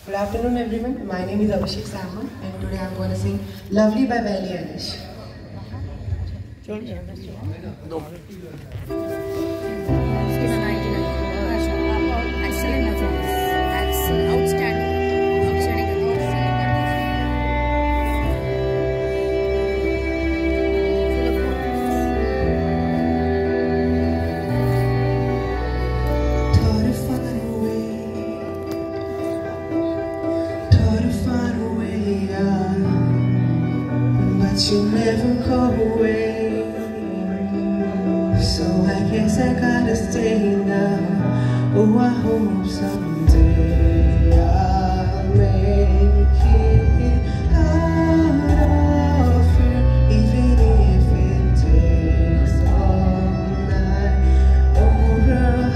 Good afternoon, everyone. My name is Abhishek Samman, and today I'm going to sing "Lovely" by Billie Eilish. You never go away, so I guess I gotta stay now. Oh, I hope someday I'll make it out of here, even if it takes all night or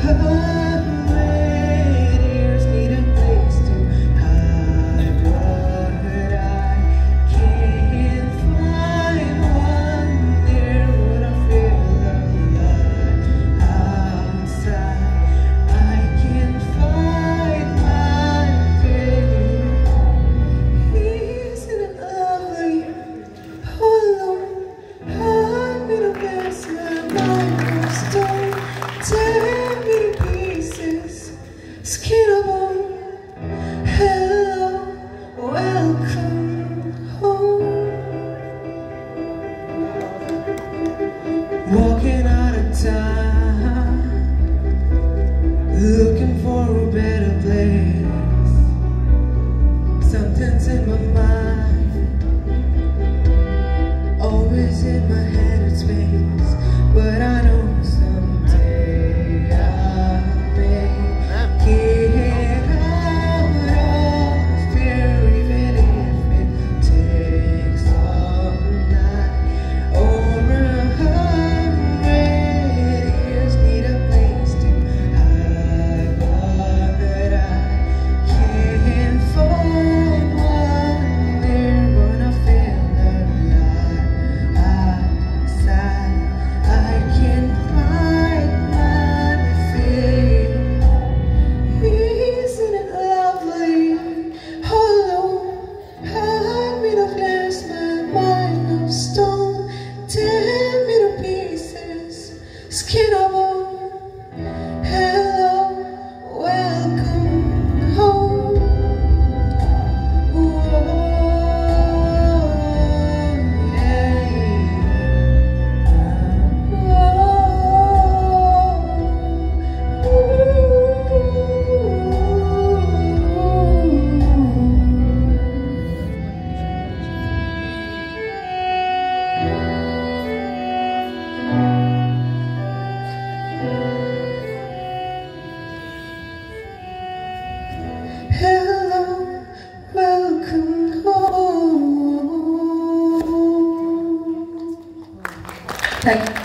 100 years. Need a place to hide, but I can't find one there. When I feel alive outside, I can't find my fear. Isn't it lovely? Hold on, I'm in a mess. My mind of stone, tear me to pieces, skin of bone. Hello, welcome home. Walking out of time, looking for a better place. Something's in my mind, always in my head at space. But I know someday I'll make it out of here, even if it takes all night or 100 years. Need a place to hide, but I can't find one there. When I feel alive outside, I can't find my fear. Isn't it lovely? Hello, I'm made of glass, my mind of stone. Tear me to pieces, skin of bone. Hello, welcome home. Whoa, yeah. Hello, welcome home. Thank you.